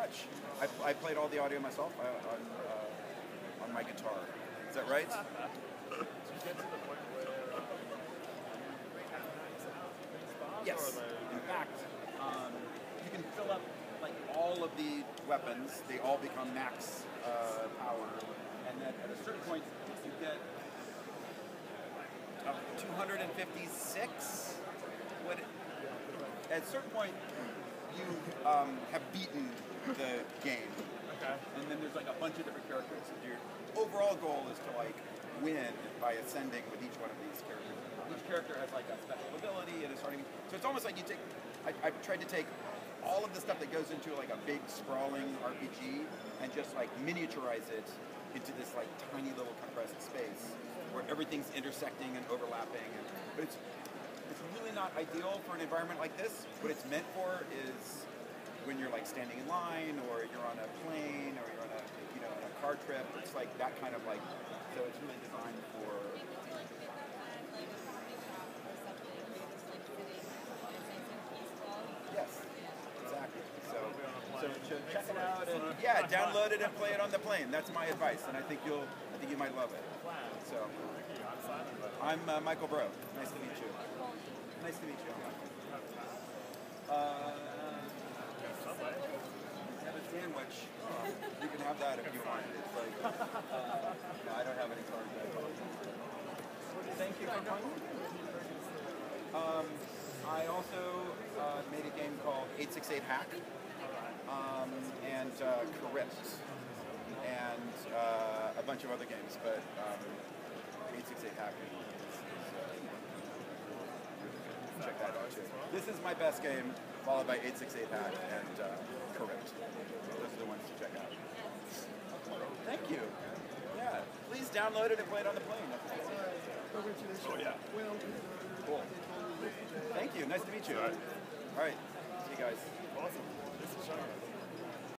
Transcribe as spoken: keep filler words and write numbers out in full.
much. I, I played all the audio myself uh, on uh, on my guitar. Is that right? Did you get to the point where um, you had max out these bars? Yes. Or are they... In fact, um, you can fill up like all of the weapons. They all become max uh, power, and then at a certain point you get uh, two hundred fifty-six. What? At a certain point, you um, have beaten the game. Okay. And then there's like a bunch of different characters. Your overall goal is to like win by ascending with each one of these characters. Each character has like a special ability and a starting. So it's almost like you take. I, I've tried to take all of the stuff that goes into like a big sprawling R P G and just like miniaturize it into this like tiny little compressed space where everything's intersecting and overlapping. And, but it's it's really not ideal for an environment like this. What it's meant for is when you're like standing in line, or you're on a plane, or you're on a you know on a car trip. It's like that kind of like. So it's really designed for. Yes, exactly. So, so, so check it out and yeah, download it and play it on the plane. That's my advice, and I think you'll, I think you might love it. So, I'm uh, Michael Bro. Nice to meet you. Nice to meet you. Uh, have a sandwich. Uh, you can have that if you want. It's like, uh, no, I don't have any cards. Thank you for coming. Um, I also uh, made a game called eight six eight Hack, um, and uh, Correct, and uh, a bunch of other games, but um, eight six eight Hack is, is uh, check that out too. This is my best game, followed by eight six eight Hack and uh, Correct. Those are the ones to check out. Thank you. Yeah, please download it and play it on the plane. Oh yeah. Cool. Thank you. Nice to meet you. All right. All right. See you guys. Awesome. This is Sean.